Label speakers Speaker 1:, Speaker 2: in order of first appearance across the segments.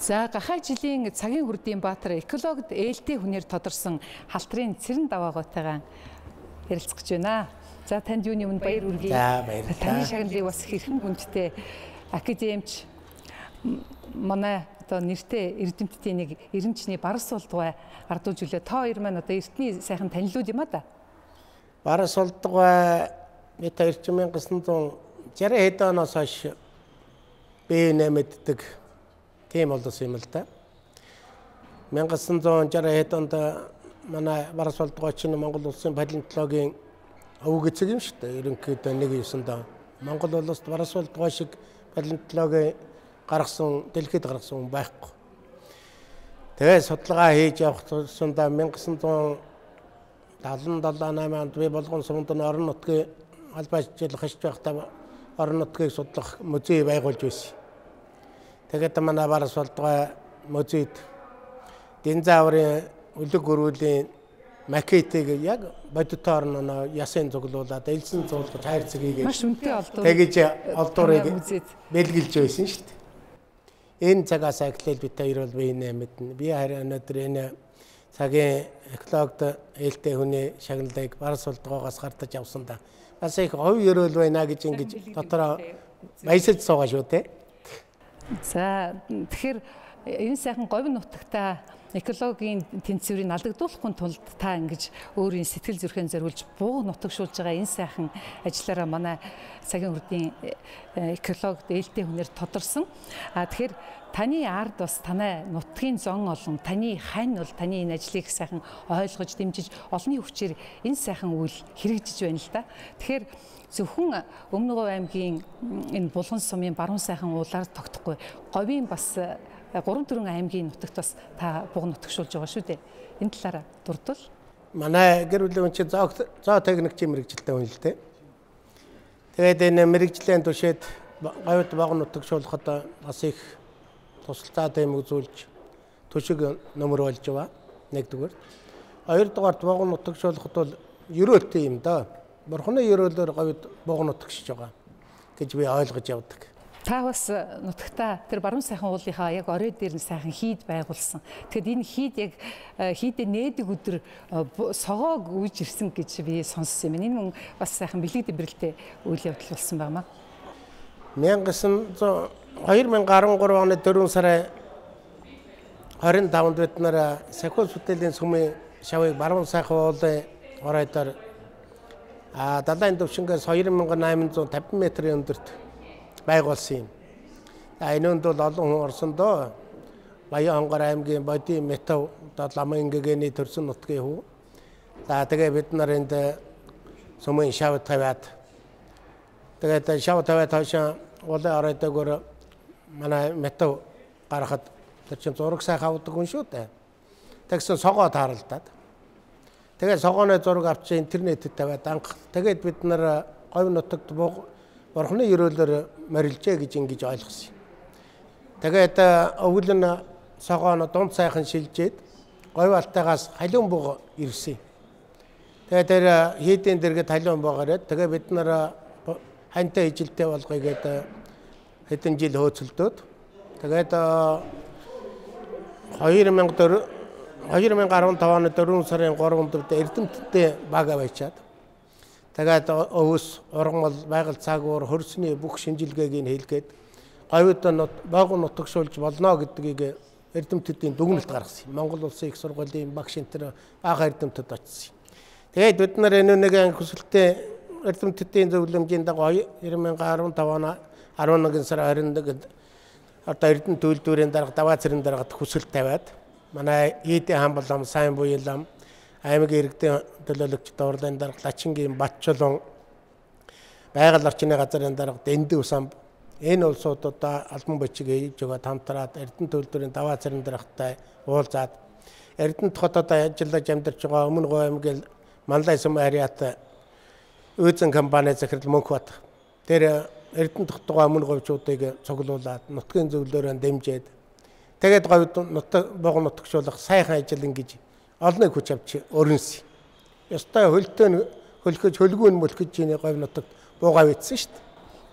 Speaker 1: За гахай жилийн цагийн хүрдийн баатар экологид ээлтэй хүнээр тодорсон халтрын цэрэн даваагуйтайгаа ярилцах гэж байна. За танд юуны өмнө баяр хүргэе.
Speaker 2: За баярлалаа.
Speaker 1: Таны шагналыг бас хэрхэн хүндтэй академич манай одоо нэртэй эрдэмтдийн нэг эренчний барс болдгой ардуулж үлээ. Та хоёр маань одоо эртний сайхан танилуд юм а да.
Speaker 2: Барс болдгой мэт 1960 хэд оноос хойш бие мэддэг тийм болсон юм л да. 1960 хэд онд манай барс болдгой чинь Монгол улсын палеонтологийн өвөг эцэг юм шүү дээ. Ерөнхийдөө 19 Монгол улсад барс болдгой шиг палеонтологийн гаргасан дэлхийд гаргасан хүн байхгүй. Тэгээд судалгаа хийж явах тусамдаа 1977-8 онд би болгон сумд орон нутгийн албан ажиллах хийж байхдаа орон нутгийг судлах музей байгуулж байсан. Тэгээд манай барс болдгой музейд динозаврын үлэг өрүүлийн макетыг яг бодитоор нөө ясын цуглуулад элсэн цуглаж хайр цэгийг
Speaker 1: маш үнэтэй олдвор.
Speaker 2: Тэгэж олдворыг бэлгэлж байсан шүү дээ. Энэ цагаас эхлээл бид хоёр бол биенээ мэднэ. Би харин өнөөдөр энэ цагийн экологид ээлтэй хүний шагналыг барс болдгоогоос гартаж авсан да. Бас их хов өрөөл байна гэж ингэж дотороо баясаж суугаа шүү дээ.
Speaker 1: За тэгэхээр энэ сайхан говь нутагтаа экологийн тэнцвэрийг алдагдуулахгүй тулд та ингэж өөрийн сэтгэл зүрхэн зориулж буу нутагшуулж байгаа энэ сайхан ажиллаараа манай цагийн хүрдийн экологид ээлтэй хүнээр тодорсон. Тэгэхээр таны ард бас танай нутгийн зон олон таны хань бол таны энэ ажлыг сайхан ойлгож дэмжиж олонний хүчээр энэ сайхан үйл хэрэгжиж байна л да. Тэгэхээр зөвхөн Өмнө Говь аймгийн энэ Булган сумын баруун сайхан уулаар тогтохгүй говийн бас 3-4 аймгийн нутагт бас та буг нутагшуулж байгаа шүү дээ. Энэ талаараа дурдвал.
Speaker 2: Манай гэр бүлийн хүн чинь зоо техникчийн мэрэгжилтэй хүн л дээ. Тэгээд энэ мэрэгжлийн түшээд говьд буг нутагшуулахад бас их тусалцаа дэм үзүүлж төшиг нөмөр болж байгаа. Нэгдүгээр. Хоёрдугаар буг нутагшуулахад бол ерөөлтэй юм да. Бурхны ерөөлөөр говьд буг нутагшиж байгаа гэж би ойлгож явдаг.
Speaker 1: Та бас нутагтаа тэр баруун сайхан уулынхаа яг орой дээр нь сайхан хийд байгуулсан. Тэгэхэд энэ хийд яг хийдэ нээдэг өдөр согоог үйж ирсэн гэж би сонссон юм. Энэ мөн бас сайхан бэлэг дэврэлтэй үйл явдал болсон байна. 2013 оны 4 сарын 25-нд бид нар Сахиус хотелийн сүмийн шавыг баруун сайхан уулын оройдоор далайн төвшингээс 2850 метрийн өндөрт байгуулсан юм. Энэнд бол олон хүн орсон доо. Баян хонгор аймгийн Боди Метав Ламын гэгэний төрсөн нутгийн хүү. За тэгээ бид нар энд сүмийн шав тавиад тэгээд шав тавиад хойш уулын оройдогоор манай Метав гарахад тэр чинь зураг сайхан авдаг хүн шүү дээ. Тэгсэн согоо тааралдаад. Тэгээд согооны зураг авч интернетэд тавиад анх. Тэгээд бид нар говь нутагт Бурхны ерөөлөөр морилжээ гэж ингэж ойлгосон. Тэгээд өвөл нь согооно дунд сайхан шилжээд говь алтайгаас халиун буг ирсэн. Тэгээд тэр хийдийн дэргэд халиун бугаараад тэгээ бид нар хантай ижилтэй болгоё гэдэг хэдэн жил хөөцөлдөөд тэгээд 2015 оны 4 сарын 3-нд Эрдэмтдийн баг аваачаад тэгээд өвс ургамал байгаль цаагуур хөрсний бүх шинжилгээг хийлгээд говьд баг нутагшуулж болно гэдгийг эрдэмтдийн дүгнэлт гаргасан. Монгол улсын их сургуулийн багш энтер бага эрдэмтэд очсон. Тэгээд бид нар энэ нэг хүсэлтээ эрдэмтдийн зөвлөмжийн дагуу 2015 оны 11 сарын 21-нд одоо Эрдэнэ төлөвлөрийн дарга даваа цэрэн даргад хүсэлт тавиад манай Ийдийн хаан болом сайн буялам аймгийн иргэдийн төлөөлөгч дуурлын дарга Лачингийн Батчулан байгаль орчны газрын дарга Дэндүү самб энэ улсуудаа албан бичиг хийж байгаа хамтраад Эрдэнэ төлөвлөрийн даваа цэрэн даргатай уулзаад Эрдэнэт хотод ажиллаж амьдарч байгаа Өмнө Говь аймгийн Манлай сумын харьяат Үйзэн компани захирал Мөнхбат тэр Эрдэнэт хотгоо Өмнө Говьчуудыг цуглуулад нутгийн зөвлөөрөнд дэмжиж тэгээд говьд буг нутагшуулах сайхан ажил ингэж олны хүч авч өрнөсөн. Ёстой хөлтөө хөлгөж хөлгүүн мөлхөж ийн говь нутагт буугаа битсэн шүү дээ.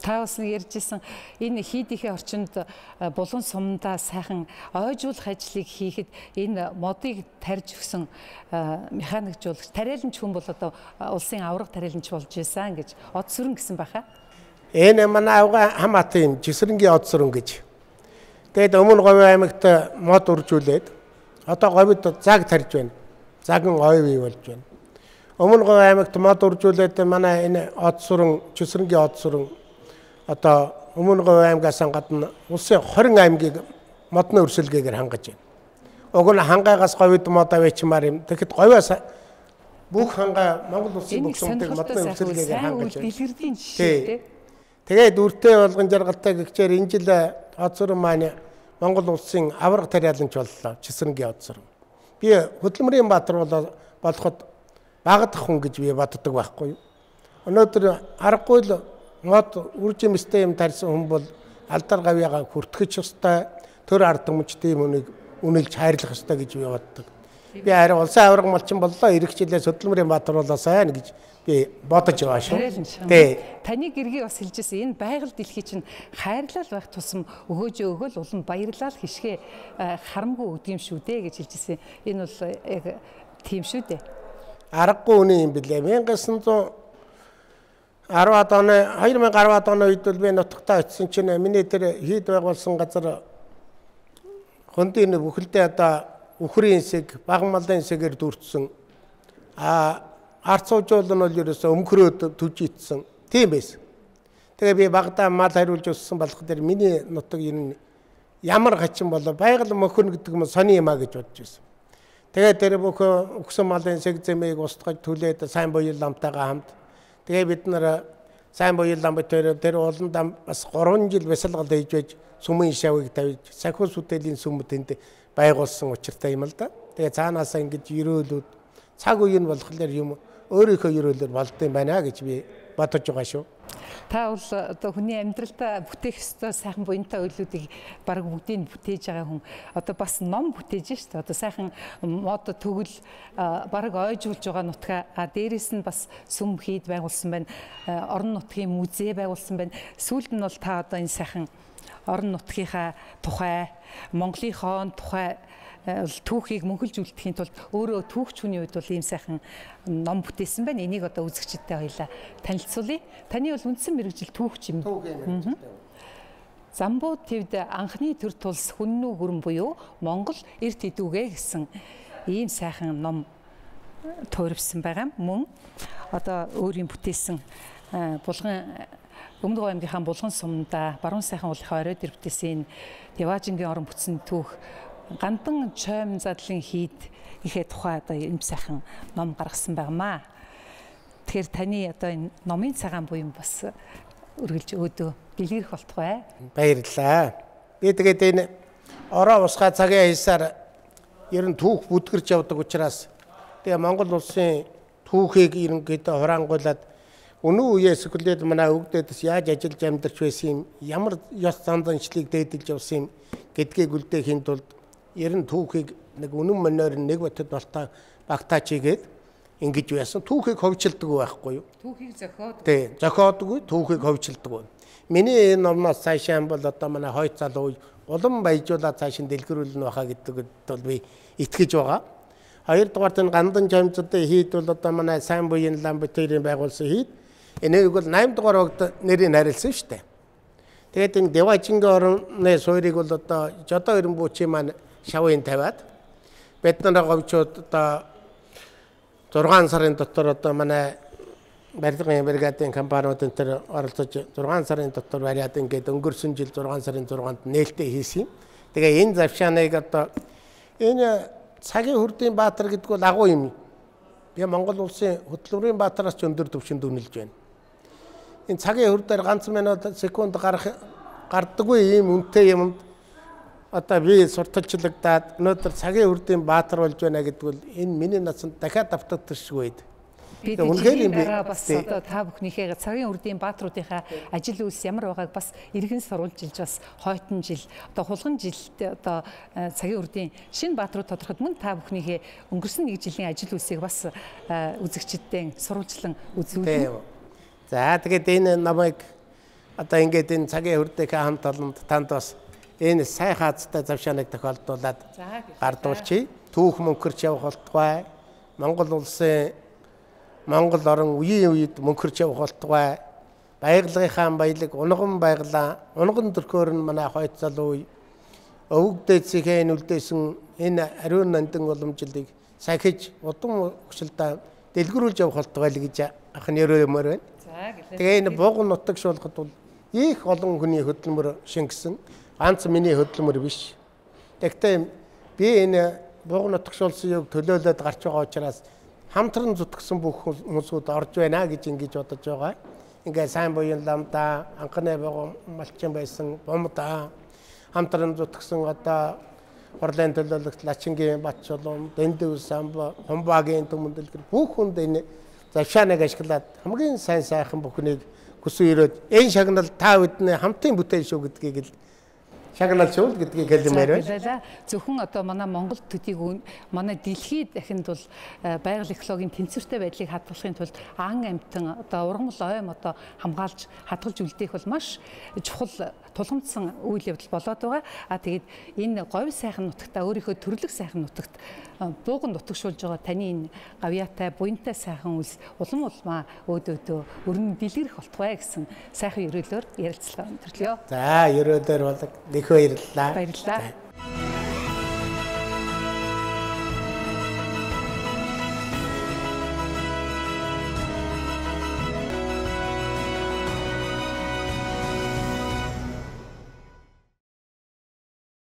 Speaker 3: Та бас ярьжсэн энэ хийдийнхээ орчинд булан сумдаа сайхан ойжуулах ажлыг хийхэд энэ модыг тарьж өгсөн механикжуулагч, тариаланч хүн бол одоо улсын авраг тариаланч болж байсан гэж Од сүрэн гэсэн баха.
Speaker 1: Энэ манай авга хамаатын Жисрэнгийн Од сүрэн гэж. Тэгээд өмнө Говь аймагт мод үржүүлээд одоо Говьд заг тарьж байна. Заган ой бий болж байна. Өмнө Говь аймагт мод үржүүлээд манай энэ Од сүрэн, Жисрэнгийн Од сүрэн одоо өмнө Говь аймгаас гадна улсын 20 аймгийг модны өрсөлгөөр хангаж байна. Уг нь хангаагаас Говьд мод авчмаар юм. Тэгэхэд Говьас бүх хангаа Монгол улсын бүх сүмдэг модны өрсөлгөөр хангаж байна. Тэгээд үртэй болгон жаргалтай гэгчээр энэ жил Од сүрэн маань Монгол улсын авраг тариаланч боллоо. Жисрэнгийн Од сүрэн. Би хөдөлмөрийн баатар болоход багадах хүн гэж би боддог байхгүй юу. Өнөөдөр аргагүй л мод үрж юмстэй юм тарьсан хүн бол алдар гавьяага хүртгэж ёстой, төр ард түмч тийм үнэлж хайрлах ёстой гэж би боддог. Би харин улсын авраг малчин боллоо, ирэх жилээс хөдөлмөрийн баатар болоосай гэж би бодож байгаа шүү.
Speaker 3: Таны гэргий бас хэлжсэн энэ байгаль дэлхий чинь хайрлал байх тусам өгөөжөө өгөөл улам баярлал хишгээ харамгүй өгдөг юм шүү дээ гэж хэлжсэн. Энэ бол яг тийм шүү дээ.
Speaker 1: Аргагүй үнэ юм билээ. 1910 оны 2010 оны үед бол би нутагтаа очисон чинь миний тэр хийд байгуулсан газар хөндийн бүхэлдээ одоо үхрийн хэсэг, баган малын хэсгээр дүүрсэн. Арц суужуул нь бол ерөөсөө өмхрөөд түжигдсэн. Тийм байсан. Тэгээ би багадаа мал хариулж өссөн болох дээр миний нутаг ер нь ямар хачин болоо байгаль мөхөн гэдэг юм сони юмаа гэж бодож байсан. Тэгээ тэр бүх өгсөн малын хэсэг зэмийг устгаж түлээд сайн буян ламтайгаа хамт тэгээ бид нар сайн буян ламб тэр олон дам бас 3 жил бясалгал хийж байж сүмийн шавыг тавьж сахиус үтэлийн сүм тэнд байгуулсан учиртай юм л да. Тэгээ цаанаасаа ингэж ерөөлүүд цаг үе нь болохоор юм өөрийнхөө ерөөлөөр болдсон байна гэж би бодож байгаа шүү.
Speaker 3: Та бол одоо хүний амьдралдаа бүтээх ёстой сайхан буянтай үйлүүдийг бараг бүгдийг бүтээж байгаа хүн. Одоо бас ном бүтээж шүү дээ. Одоо сайхан мод төгөл бараг ойжуулж байгаа нутгаа. Дээрээс нь бас сүм хийд байгуулсан байна. Орон нутгийн музей байгуулсан байна. Сүүлд нь бол та одоо энэ сайхан орон нутгийнхаа тухай, Монголынхоо тухай түүхийг мөнхөлжүүлдэхийн тулд өөрөө түүхч хүний үед бол ийм сайхан ном бүтээсэн байна. Энийг одоо үзэгчдтэй хоёлаа танилцуулъя. Таны бол үндсэн мэргэжил түүхч юм. Замбуу твд анхны төр тулс хүннүү гүрэн буюу Монгол эрт идүүгээ гэсэн ийм сайхан ном туурвсан байгаа. Мөн одоо өөрийн бүтээсэн булган Өмнөд Говь аймгийнхаа булган сумдаа баруун сайхан уулынхаа орой дээр бүтээсэн Яваажингийн орон бүтсэн түүх Гандан чойм задлын хийд ихэ тухай одоо юм сайхан ном гаргасан байнамаа. Тэгэхээр таны одоо энэ номын цагаан буян бас үргэлж өөдөө дэлгэрэх болтугай.
Speaker 1: Баярлалаа. Би тэгээд энэ ороо усгаа цагийн хаясаар ер нь түүх бүдгэрч явдаг учраас тэгээ Монгол улсын түүхийг ерөнхийдөө хураангуйлаад өнөө үеэс эхлээд манай өвгдөөс яаж ажиллаж амьдарч байсан юм, ямар ёс занданчлыг дээдэлж явсан юм гэдгийг үлдээхийн тулд ер нь түүхийг нэг үнэн мөнөөр нэг батд болтой багтаач хийгээд ингэж байсан. Түүхийг ховчилдаг байхгүй юу?
Speaker 3: Түүхийг зохиод.
Speaker 1: Тий, зохиодгүй, түүхийг ховчилдаг. Миний энэ номноос цаашаа бол одоо манай хойд залуу улам баяжуулаад цаашин дэлгэрүүлнэ байхаа гэдэгт бол би итгэж байгаа. Хоёрдугаар нь Гандан жамцтай хийд бол одоо манай сайн буян ламбатэрийн байгуулсан хийд. Энийг бол 8 дугаар огт нэрийг харилсан шүү дээ. Тэгээд энэ Деважингийн орны суурийг бол одоо Жодоо Эренбуучийн маань шавын тавиад бид нар говьчууд одоо 6 сарын дотор одоо манай барилгын бригадын компаниуд энэ төр оролцож 6 сарын дотор бариад ингээд өнгөрсөн жил 6 сарын 6-нд нээлттэй хийсэн юм. Тэгээ энэ завшааныг одоо энэ цагийн хүрдийн баатар гэдэг бол агуу юм. Би Монгол улсын хөдөлмөрийн баатараас ч өндөр түвшинд үнэлж байна. Энэ цагийн хүрдээр ганц минут секунд гардаггүй ийм үнэтэй юмд одоо би сурталчлагдаад өнөөдөр цагийн хүрдийн баатар болж байна гэдэг бол энэ миний насанд дахиад давтагдчихгүй байд.
Speaker 3: Би үнэхээр бас одоо та бүхнийхээ цагийн хүрдийн баатруудынхаа ажил үйлс ямар байгааг бас иргэн сурвалжилж бас хойтон жил одоо хулган жилд одоо цагийн хүрдийн шинэ баатрууд тодорхойд мөн та бүхнийхээ өнгөрсөн нэг жилийн ажил үйлсийг бас үзэгчдтэй сурвалжлан үзүүлнэ.
Speaker 1: За тэгээд энэ намайг одоо ингээд энэ цагийн хүртээх хамт олонд танд бас энэ сайн хаацтай завшааныг тохиолдуулаад гардуулчих. Түүх мөнхөрч явах болтугай. Монгол улсын Монгол орон үеийн үед мөнхөрч явах болтугай. Баяглагынхаа баялаг унган байглаа. Унган төрхөөр нь манай хойд залуу өвөг дээдсийнхээ үлдээсэн энэ ариун нандин уламжлалыг сахиж удам хөшөлтөд дэлгэрүүлж явах болтугай л гэж ах нь өрөмөр байна. Тэгээ энэ бууган нутаг шуулахад бол их олон хүний хөдөлмөр шингэсэн. Ганц миний хөдөлмөр биш. Тэгтээ би энэ бууган нутаг шуулсан юг төлөөлөд гарч байгаа учраас хамтран зүтгэсэн бүх хүмүүсүүд орж байна гэж ингэж бодож байгаа. Ингээ сайн буян ламда анхны богом малчин байсан бомда хамтран зүтгэсэн одоо Орлын төлөөлөгч Лачингийн Батчулам, Дэндүү самб, Хумбагийн төмөн дэлгэр бүх хүнд энэ завшааныг ашиглаад хамгийн сайн сайхан бүхнийг хүсэн ирээд энэ шагнал та бүдний хамтын бүтээл шүү гэдгийг л шагнал шүү гэдгийг хэлмээр байна.
Speaker 3: Зөвхөн одоо манай Монгол төдийг манай дэлхийд дахинд бол байгаль экологийн тэнцвэртэй байдлыг хадгалахын тулд ан амьтан одоо ургамал ойм одоо хамгаалж хадгалж үлдээх бол маш чухал тулгамдсан үйл явдал болоод байгаа. Тэгээд энэ говь сайхан нутагта өөрийнхөө төрлөх сайхан нутагт бууган нутагшуулж байгаа таны энэ гавьяатай буянтай сайхан үйлс улам улмаа өөдөөдөө өрнө дэлгэрэх болтугай гэсэн сайхан ерөөлөөр ярилцлага өндөрлөё.
Speaker 1: За ерөөлөөр болог их баярлалаа.
Speaker 3: Баярлалаа.